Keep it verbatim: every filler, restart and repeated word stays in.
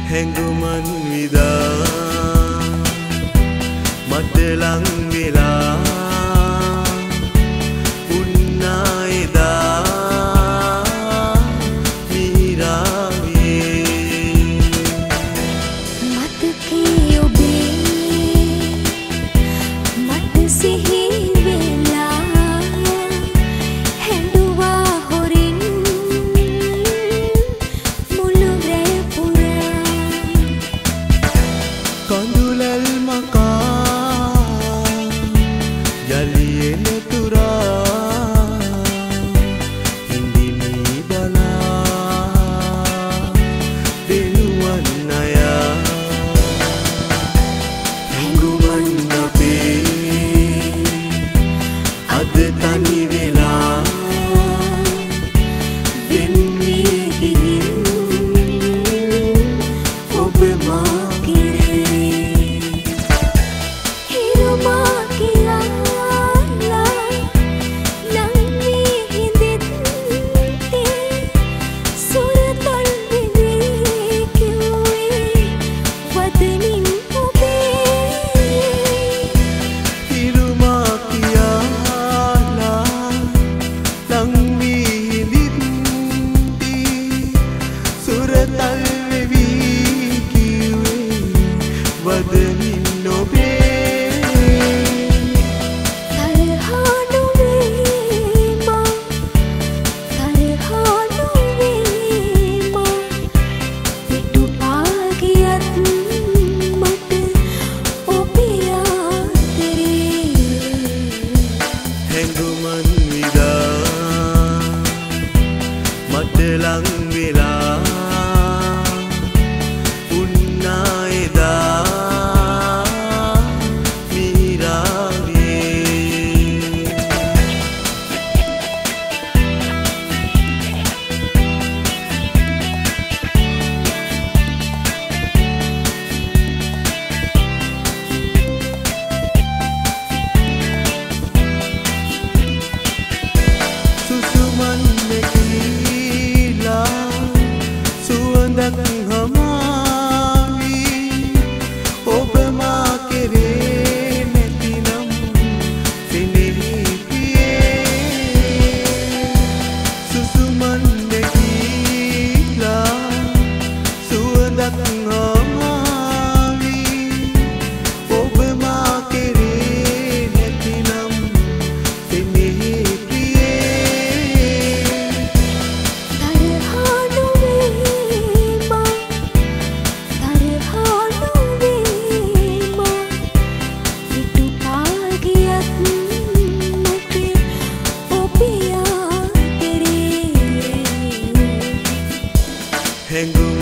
හැඟුමන් විදා මට ලං වෙලා උන්නා එදා මීරාවේ මතකේ ඔබේ මට සිහි වෙලා හැඬුවා හොරින් මුළු රැය පුරා කඳුලල් මකා යලි එන තුරා ඉන්දිනී බලා දෙනුවන් අයා හැඟුමන් අපේ අද තනි වෙලා වෙන්නේ ගිහින් ඔබ මා මට ලං වෙලා උන්නා එදා මීරාවේ සුසුමන් හමාවි ඔබ මා කෙරේ නැතිනම් සිනෙහි පියේ සුසුමන් නැගීලා සුවඳක් හමාවි ඔබ මා කෙරේ නැතිනම් සිනෙහි Hang